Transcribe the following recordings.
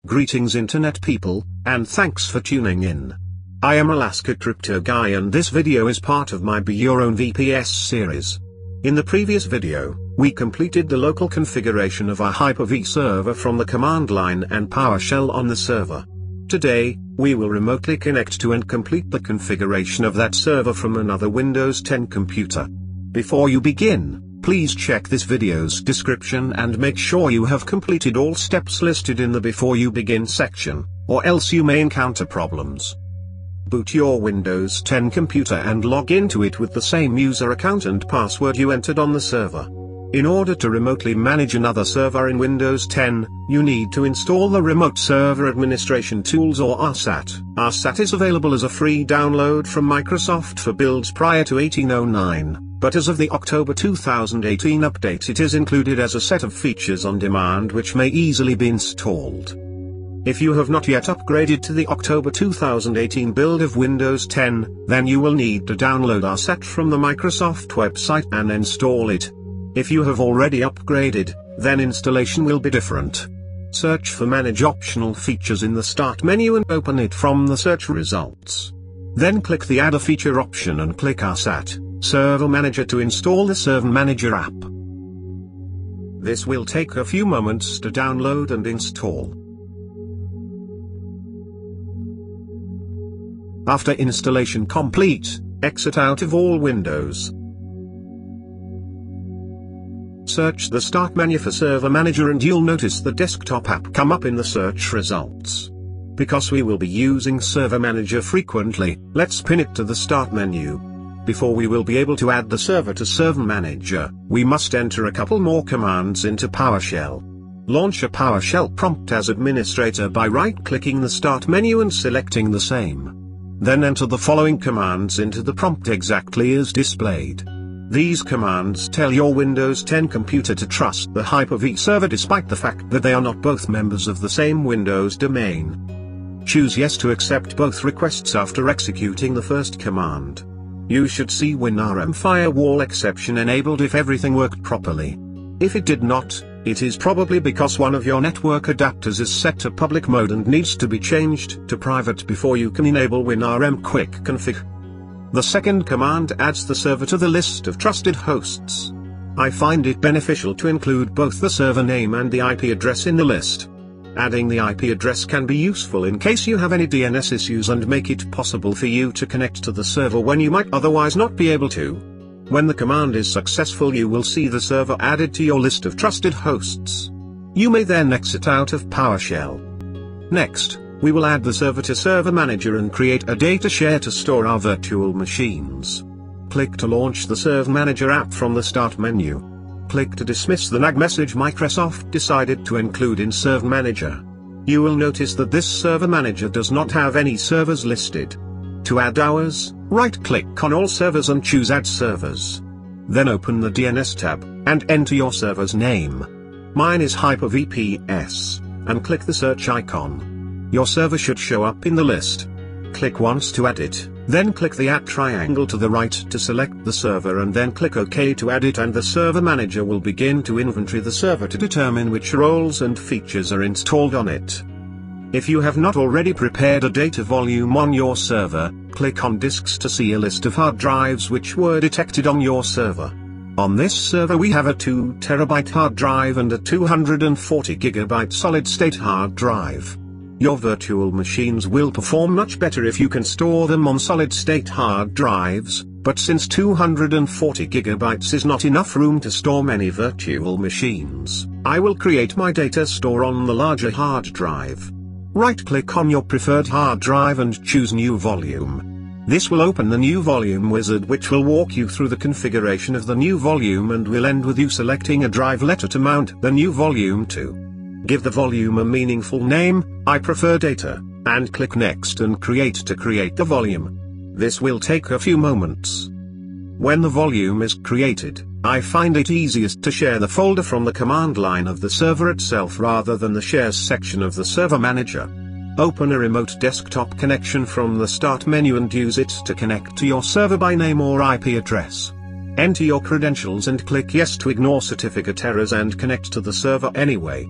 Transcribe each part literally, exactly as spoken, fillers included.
Greetings internet people, and thanks for tuning in. I am Alaska Crypto Guy and this video is part of my Be Your Own V P S series. In the previous video, we completed the local configuration of our HyperV server from the command line and PowerShell on the server. Today, we will remotely connect to and complete the configuration of that server from another Windows ten computer. Before you begin, please check this video's description and make sure you have completed all steps listed in the Before You Begin section, or else you may encounter problems. Boot your Windows ten computer and log into it with the same user account and password you entered on the server. In order to remotely manage another server in Windows ten, you need to install the Remote Server Administration Tools or R S A T. R S A T is available as a free download from Microsoft for builds prior to eighteen oh nine, but as of the October two thousand eighteen update it is included as a set of features on demand which may easily be installed. If you have not yet upgraded to the October two thousand eighteen build of Windows ten, then you will need to download R S A T from the Microsoft website and install it. If you have already upgraded, then installation will be different. Search for Manage optional features in the Start menu and open it from the search results. Then click the Add a Feature option and click R S A T, Server Manager to install the Server Manager app. This will take a few moments to download and install. After installation complete, exit out of all windows. Search the Start menu for Server Manager and you'll notice the desktop app come up in the search results. Because we will be using Server Manager frequently, let's pin it to the Start menu. Before we will be able to add the server to Server Manager, we must enter a couple more commands into PowerShell. Launch a PowerShell prompt as administrator by right-clicking the Start menu and selecting the same. Then enter the following commands into the prompt exactly as displayed. These commands tell your Windows ten computer to trust the HyperV server despite the fact that they are not both members of the same Windows domain. Choose Yes to accept both requests after executing the first command. You should see WinRM firewall exception enabled if everything worked properly. If it did not, it is probably because one of your network adapters is set to public mode and needs to be changed to private before you can enable WinRM Quick Config. The second command adds the server to the list of trusted hosts. I find it beneficial to include both the server name and the I P address in the list. Adding the I P address can be useful in case you have any D N S issues and make it possible for you to connect to the server when you might otherwise not be able to. When the command is successful you will see the server added to your list of trusted hosts. You may then exit out of PowerShell. Next, we will add the server to Server Manager and create a data share to store our virtual machines. Click to launch the Server Manager app from the Start menu. Click to dismiss the nag message Microsoft decided to include in Server Manager. You will notice that this Server Manager does not have any servers listed. To add ours, right-click on all servers and choose Add Servers. Then open the D N S tab, and enter your server's name. Mine is HyperV P S, and click the search icon. Your server should show up in the list. Click once to add it, then click the Add triangle to the right to select the server and then click OK to add it, and the Server Manager will begin to inventory the server to determine which roles and features are installed on it. If you have not already prepared a data volume on your server, click on Disks to see a list of hard drives which were detected on your server. On this server we have a two terabyte hard drive and a two hundred forty gigabyte solid-state hard drive. Your virtual machines will perform much better if you can store them on solid-state hard drives, but since two hundred forty gigabytes is not enough room to store many virtual machines, I will create my data store on the larger hard drive. Right-click on your preferred hard drive and choose New Volume. This will open the New Volume wizard which will walk you through the configuration of the new volume and will end with you selecting a drive letter to mount the new volume to. Give the volume a meaningful name, I prefer data, and click Next and Create to create the volume. This will take a few moments. When the volume is created, I find it easiest to share the folder from the command line of the server itself rather than the Shares section of the Server Manager. Open a remote desktop connection from the Start menu and use it to connect to your server by name or I P address. Enter your credentials and click Yes to ignore certificate errors and connect to the server anyway.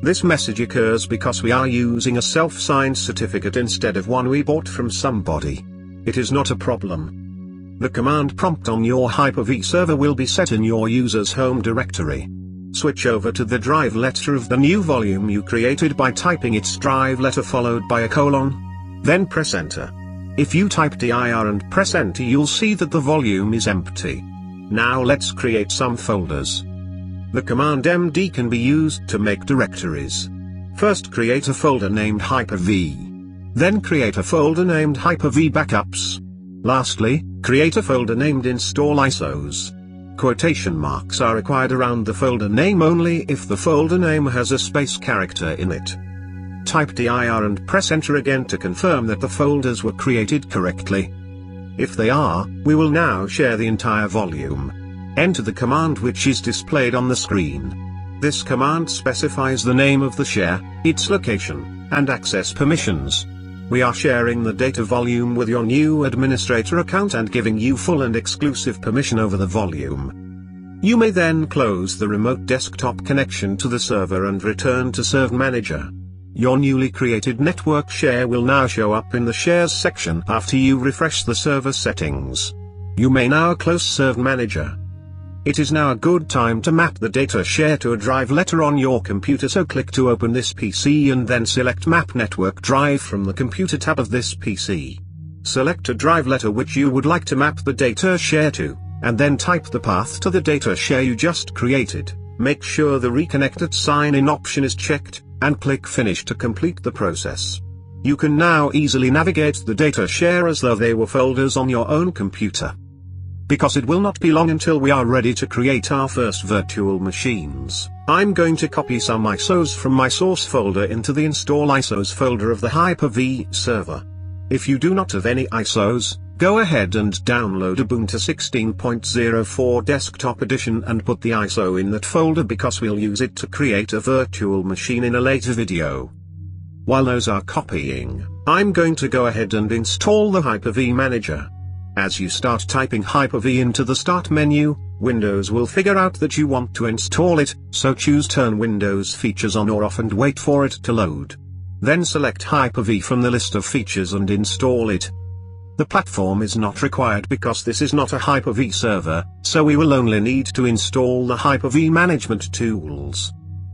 This message occurs because we are using a self-signed certificate instead of one we bought from somebody. It is not a problem. The command prompt on your Hyper-V server will be set in your user's home directory. Switch over to the drive letter of the new volume you created by typing its drive letter followed by a colon. Then press enter. If you type dir and press enter, you'll see that the volume is empty. Now let's create some folders. The command M D can be used to make directories. First create a folder named Hyper-V. Then create a folder named Hyper-V Backups. Lastly, create a folder named Install I S Os. Quotation marks are required around the folder name only if the folder name has a space character in it. Type dir and press enter again to confirm that the folders were created correctly. If they are, we will now share the entire volume. Enter the command which is displayed on the screen. This command specifies the name of the share, its location, and access permissions. We are sharing the data volume with your new administrator account and giving you full and exclusive permission over the volume. You may then close the remote desktop connection to the server and return to Server Manager. Your newly created network share will now show up in the Shares section after you refresh the server settings. You may now close Server Manager. It is now a good time to map the data share to a drive letter on your computer, so click to open this P C and then select Map Network Drive from the Computer tab of this P C. Select a drive letter which you would like to map the data share to, and then type the path to the data share you just created. Make sure the Reconnected Sign-in option is checked, and click Finish to complete the process. You can now easily navigate the data share as though they were folders on your own computer. Because it will not be long until we are ready to create our first virtual machines, I'm going to copy some I S Os from my source folder into the Install I S Os folder of the Hyper-V server. If you do not have any I S Os, go ahead and download Ubuntu sixteen point oh four Desktop Edition and put the I S O in that folder because we'll use it to create a virtual machine in a later video. While those are copying, I'm going to go ahead and install the Hyper-V Manager. As you start typing Hyper-V into the Start menu, Windows will figure out that you want to install it, so choose Turn Windows Features on or off and wait for it to load. Then select Hyper-V from the list of features and install it. The platform is not required because this is not a Hyper-V server, so we will only need to install the Hyper-V management tools.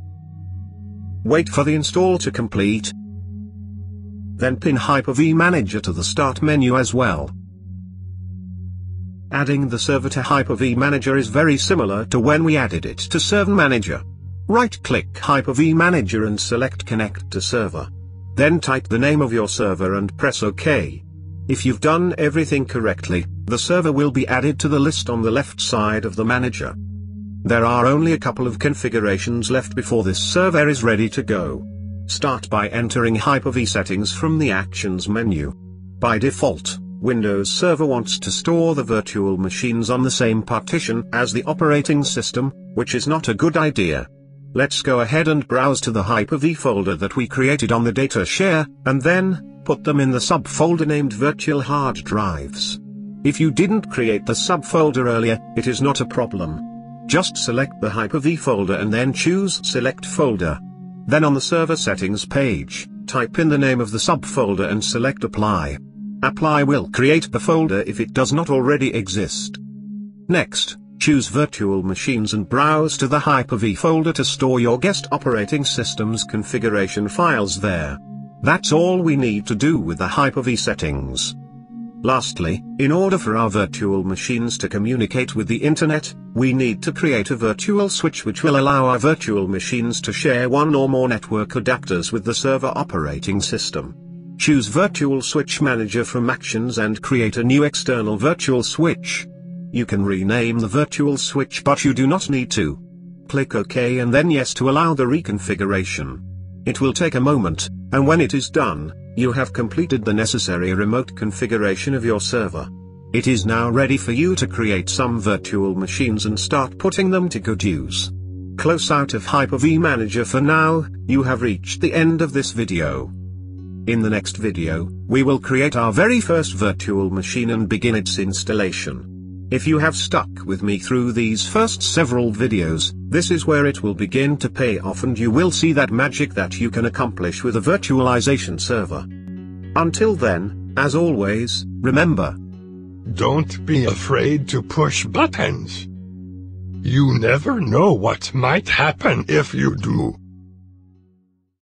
Wait for the install to complete. Then pin Hyper-V Manager to the Start menu as well. Adding the server to Hyper-V Manager is very similar to when we added it to Server Manager. Right-click Hyper-V Manager and select Connect to Server. Then type the name of your server and press OK. If you've done everything correctly, the server will be added to the list on the left side of the manager. There are only a couple of configurations left before this server is ready to go. Start by entering Hyper-V settings from the Actions menu. By default, Windows Server wants to store the virtual machines on the same partition as the operating system, which is not a good idea. Let's go ahead and browse to the Hyper-V folder that we created on the data share, and then put them in the subfolder named Virtual Hard Drives. If you didn't create the subfolder earlier, it is not a problem. Just select the Hyper-V folder and then choose Select Folder. Then on the Server Settings page, type in the name of the subfolder and select Apply. Apply will create the folder if it does not already exist. Next, choose Virtual Machines and browse to the Hyper-V folder to store your guest operating system's configuration files there. That's all we need to do with the Hyper-V settings. Lastly, in order for our virtual machines to communicate with the internet, we need to create a virtual switch which will allow our virtual machines to share one or more network adapters with the server operating system. Choose Virtual Switch Manager from Actions and create a new external virtual switch. You can rename the virtual switch, but you do not need to. Click OK and then Yes to allow the reconfiguration. It will take a moment, and when it is done, you have completed the necessary remote configuration of your server. It is now ready for you to create some virtual machines and start putting them to good use. Close out of Hyper-V Manager for now. You have reached the end of this video. In the next video, we will create our very first virtual machine and begin its installation. If you have stuck with me through these first several videos, this is where it will begin to pay off and you will see that magic that you can accomplish with a virtualization server. Until then, as always, remember, don't be afraid to push buttons. You never know what might happen if you do.